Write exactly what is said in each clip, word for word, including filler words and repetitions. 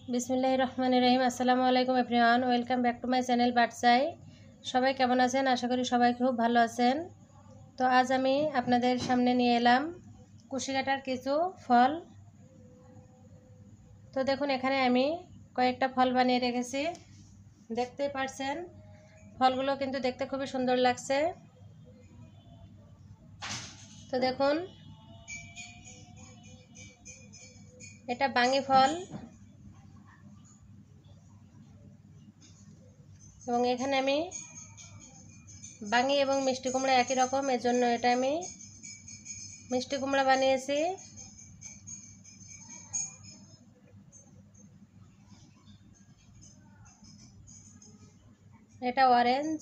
বিসমিল্লাহির রহমানির রহিম। আসসালামু আলাইকুম everyone, welcome back to my channel বাটসাই। সবাই কেমন আছেন? আশা করি সবাই খুব ভালো আছেন। তো আজ আমি আপনাদের সামনে নিয়ে এলাম কুশি কাটার কিছু ফল। তো দেখুন, এখানে আমি কয়েকটা ফল বানিয়ে রেখেছি, দেখতেই পারছেন। ফলগুলো কিন্তু দেখতে খুবই সুন্দর লাগছে। তো দেখুন, এটা বাঙ্গি ফল এবং এখানে আমি বাঙ্গি এবং মিষ্টি কুমড়া একই রকম, এর জন্য এটা আমি মিষ্টি কুমড়া বানিয়েছি। এটা অরেঞ্জ।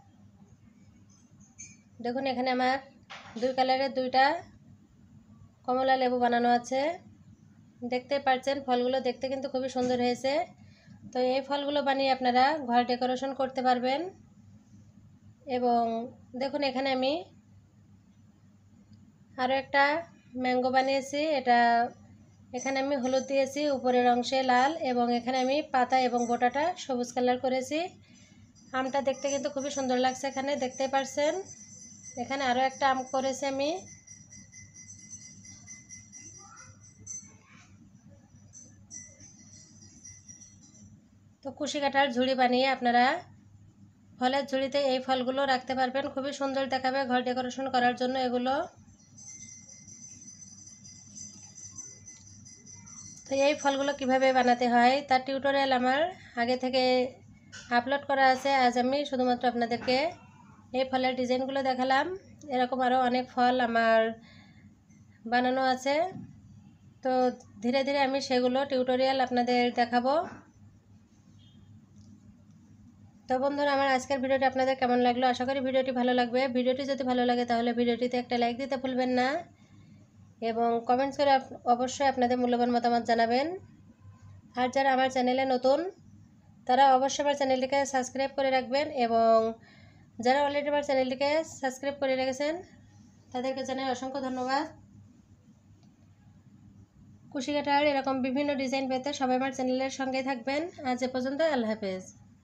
দেখুন, এখানে আমার দুই কালারের দুইটা কমলা লেবু বানানো আছে, দেখতে পাচ্ছেন। ফলগুলো দেখতে কিন্তু খুবই সুন্দর হয়েছে। তো এই ফলগুলো বানিয়ে আপনারা ঘর ডেকোরেশন করতে পারবেন। এবং দেখুন, এখানে আমি আরও একটা ম্যাঙ্গো বানিয়েছি। এটা এখানে আমি হলুদ দিয়েছি, উপরের অংশে লাল, এবং এখানে আমি পাতা এবং গোটাটা সবুজ কালার করেছি। আমটা দেখতে কিন্তু খুবই সুন্দর লাগছে, এখানে দেখতে পাচ্ছেন। এখানে আরও একটা আম করেছি আমি। তো কুশি কাটার ঝুড়ি বানিয়ে আপনারা ফলের ঝুড়িতে এই ফলগুলো রাখতে পারবেন, খুবই সুন্দর দেখাবে ঘর ডেকোরেশন করার জন্য এগুলো। তো এই ফলগুলো কিভাবে বানাতে হয় তার টিউটোরিয়াল আমার আগে থেকে আপলোড করা আছে। আজ আমি শুধুমাত্র আপনাদেরকে এই ফলের ডিজাইনগুলো দেখালাম। এরকম আরও অনেক ফল আমার বানানো আছে। তো ধীরে ধীরে আমি সেগুলো টিউটোরিয়াল আপনাদের দেখাবো। তো বন্ধুরা, আমার আজকের ভিডিওটি আপনাদের কেমন লাগলো? আশা করি ভিডিওটি ভালো লাগবে। ভিডিওটি যদি ভালো লাগে তাহলে ভিডিওটিতে একটা লাইক দিতে ভুলবেন না, এবং কমেন্টস করে অবশ্যই আপনাদের মূল্যবান মতামত জানাবেন। আর যারা আমার চ্যানেলে নতুন তারা অবশ্যই আমার চ্যানেলটিকে সাবস্ক্রাইব করে রাখবেন, এবং যারা অলরেডি আমার চ্যানেলটিকে সাবস্ক্রাইব করে রেখেছেন তাদেরকে জানাই অসংখ্য ধন্যবাদ। কুশি কাটার এরকম বিভিন্ন ডিজাইন পেতে সবাই আমার চ্যানেলের সঙ্গে থাকবেন। আজ এ পর্যন্ত, আল্লাহ হাফেজ।